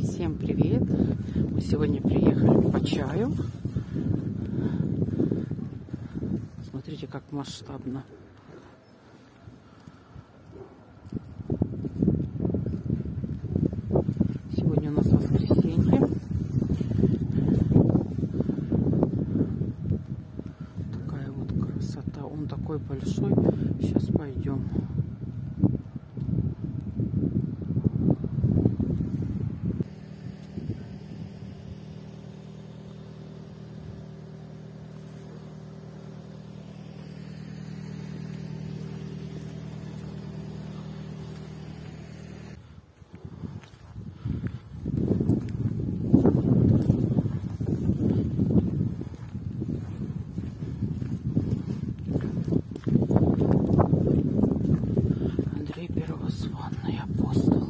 Всем привет! Мы сегодня приехали по чаю. Смотрите, как масштабно. Сегодня у нас воскресенье. Такая вот красота. Он такой большой. Сейчас пойдем. Первозванный апостол.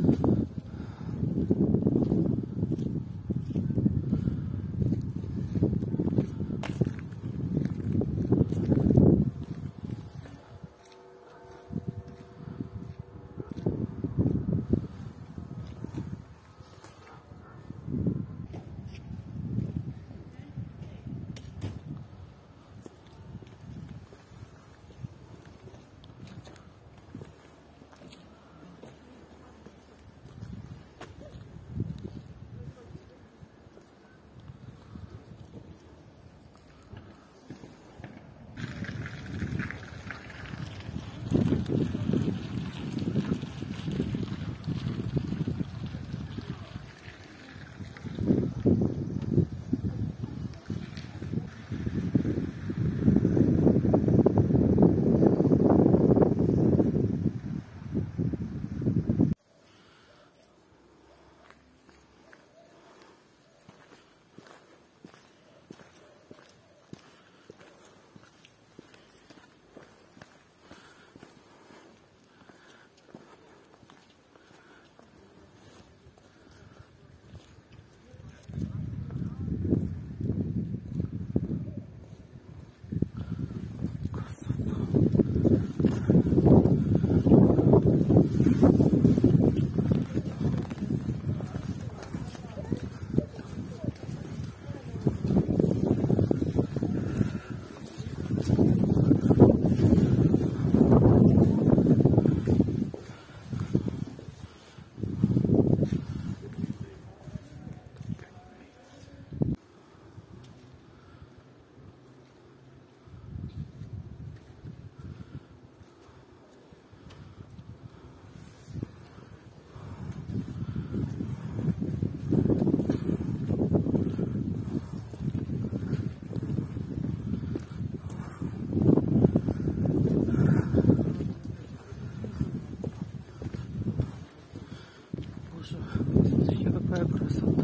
Смотрите, какая красота.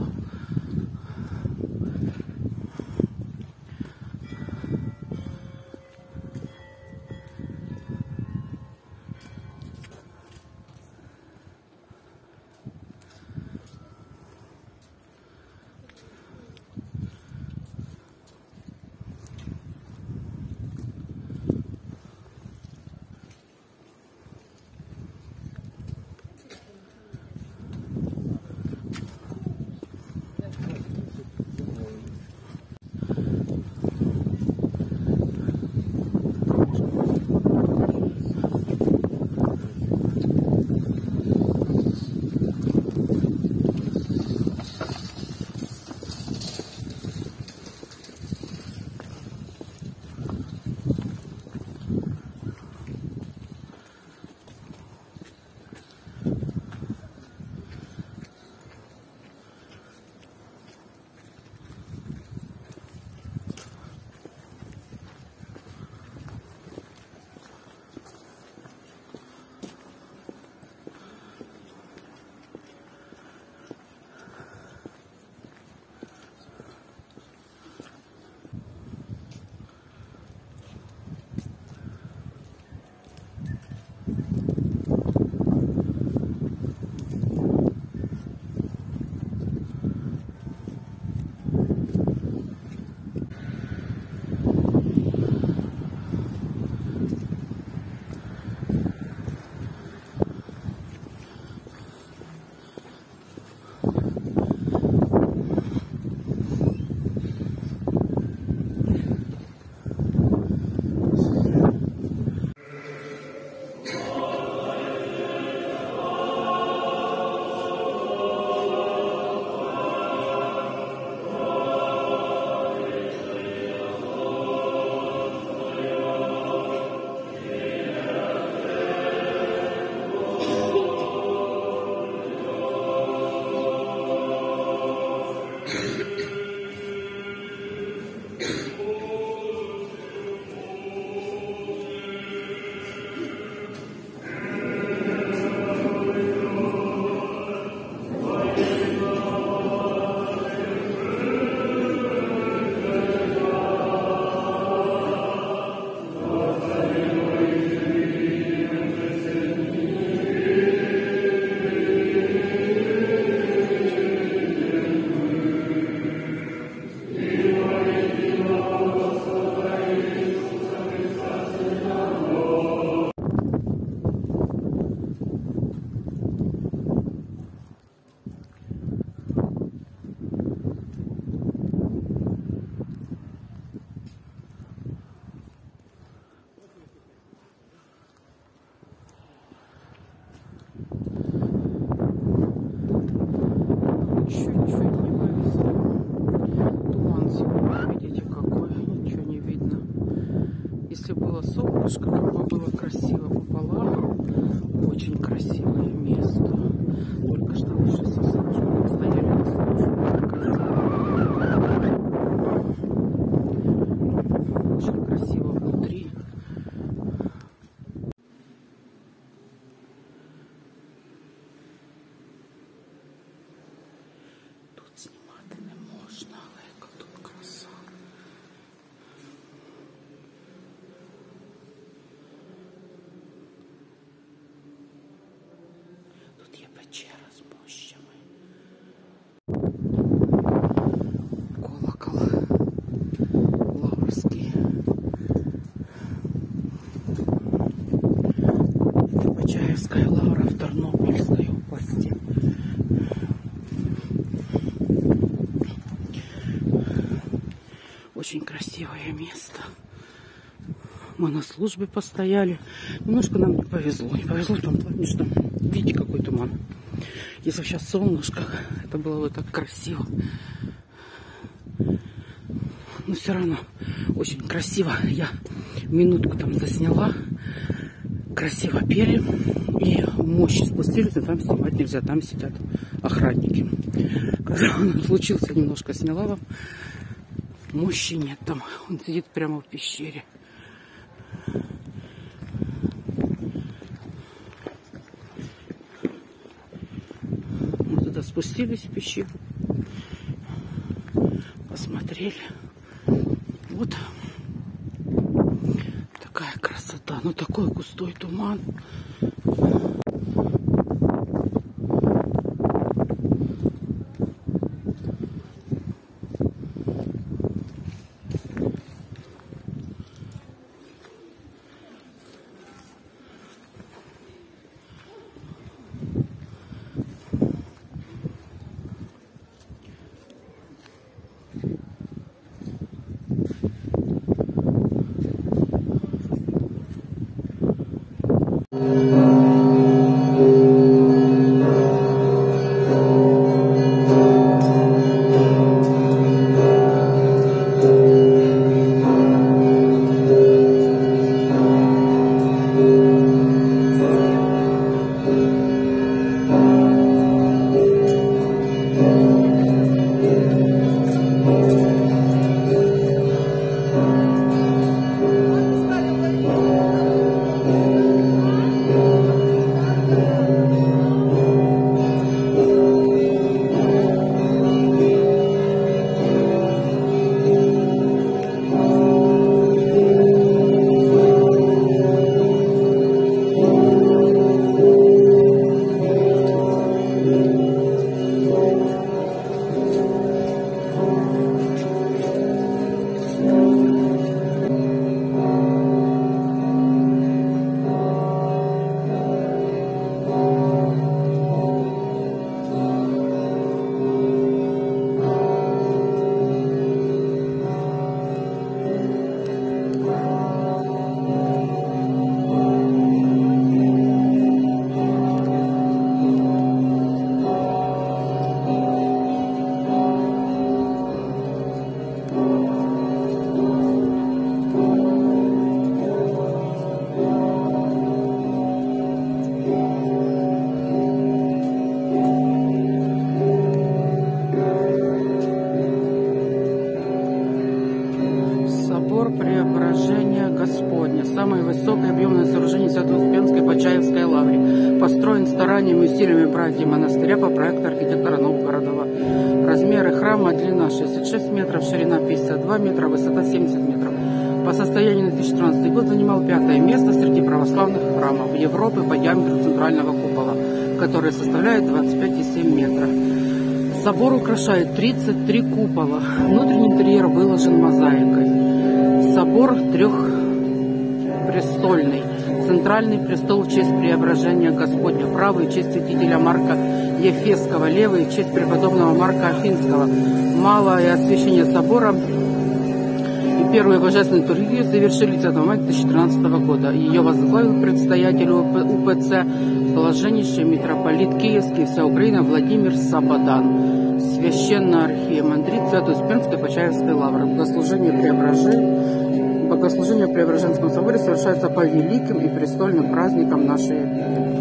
Конечно, яка тут краса. Тут є печера з мощами. Колокол Лаврський. Это Почаевская лавра в Тернопольской области. Очень красивое место. Мы на службе постояли. Немножко нам не повезло. Не повезло в том плане, что видите, какой туман. Если бы сейчас солнышко, это было бы так красиво. Но все равно очень красиво. Я минутку там засняла. Красиво пели. И мощи спустились, но там снимать нельзя. Там сидят охранники. Когда он случился, немножко сняла вам. Мощи нет там. Он сидит прямо в пещере. Мы туда спустились в пещеру. Посмотрели. Вот такая красота. Ну такой густой туман. Самое высокое объемное сооружение Свято-Успенской Почаевской лавры. Построен стараниями и усилиями братьев монастыря по проекту архитектора Новгородова. Размеры храма: длина 66 метров, ширина 52 метра, высота 70 метров. По состоянию на 2014 год занимал 5-е место среди православных храмов Европы по диаметру центрального купола, который составляет 25,7 метра. Собор украшает 33 купола. Внутренний интерьер выложен мозаикой. Собор трехпрестольный. Центральный престол в честь Преображения Господня, правый в честь святителя Марка Ефесского, левый в честь преподобного Марка Афинского. Малое освящение собора и первую божественную литургию завершили 10 мая 2013 года. Ее возглавил предстоятель УПЦ, блаженнейший митрополит Киевский и вся Украина Владимир Сабадан, священный архиемандрит Свято-Успенской Почаевской лавры. Богослужение в Преображенском соборе совершается по великим и престольным праздникам нашей веры.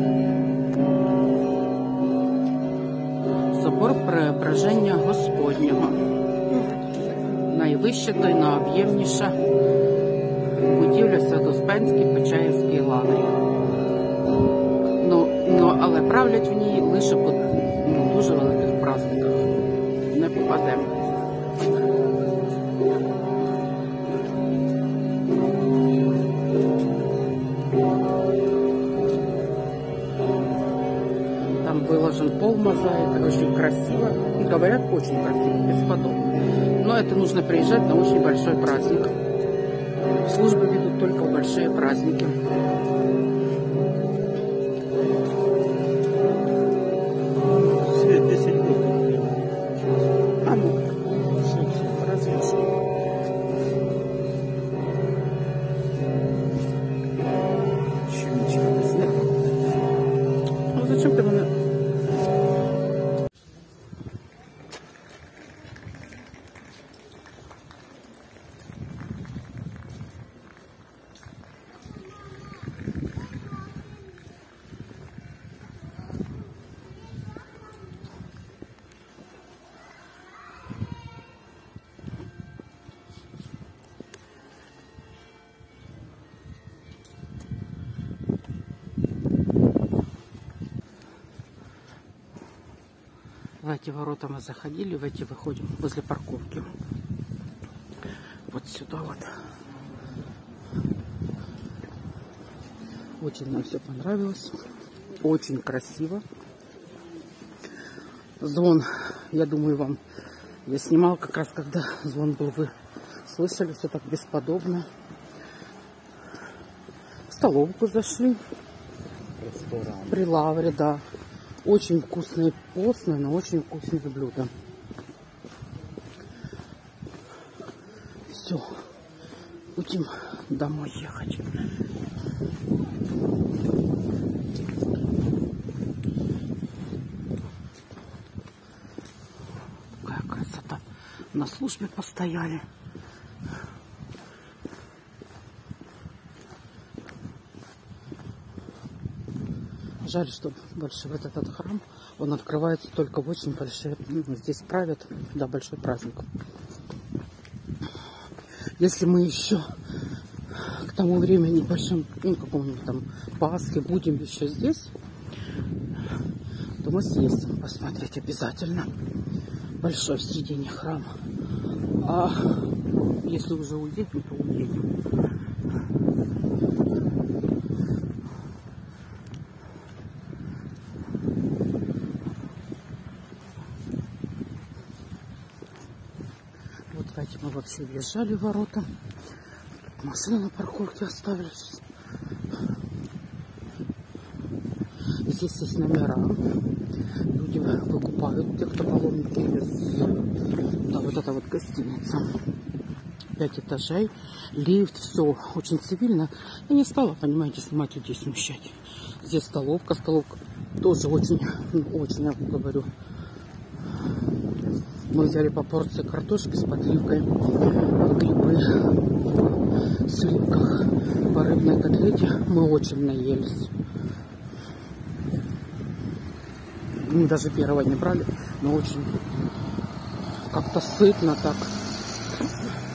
Собор Преображення Господнього. Найвища та найоб'ємніша будівля Свято-Успенській Почаївській лаврі. Але правлять в ній лише по дуже великих праздниках. Не попадемо. Там выложен пол мозаикой, очень красиво. Говорят, очень красиво, бесподобно. Но это нужно приезжать на очень большой праздник. Службы ведут только в большие праздники. Свет 10 год. А ну, все, развешивай. Еще ничего не снял. Ну зачем ты меня? В эти ворота мы заходили, в эти выходим возле парковки. Вот сюда вот. Очень нам все понравилось. Очень красиво. Звон, я думаю, вам я снимал как раз, когда звон был. Вы слышали, все так бесподобно. В столовку зашли. Ресторан. При Лавре, да. Очень вкусные, постные, но очень вкусные блюда. Все. Будем домой ехать. Какая красота. На службе постояли. Жаль, что большой вот этот храм, он открывается только в очень большие, здесь правят, да, большой праздник. Если мы еще к тому времени большим, какому-нибудь там Пасхе будем еще здесь, то мы съездим посмотреть обязательно. Большой в середине храма. А если уже уедем, то уедем. Давайте мы вообще въезжали в ворота. Тут машины на парковке оставились. Здесь есть номера. Люди выкупают тех, кто паломники из... Да, вот это вот гостиница. 5 этажей. Лифт, все очень цивильно. Я не стала, понимаете, снимать людей, смущать. Здесь столовка. Столовка тоже очень, я вам говорю. Мы взяли по порции картошки с подливкой, грибы в сливках, по рыбной котлете. Мы очень наелись. Мы даже первого не брали, но очень как-то сытно так.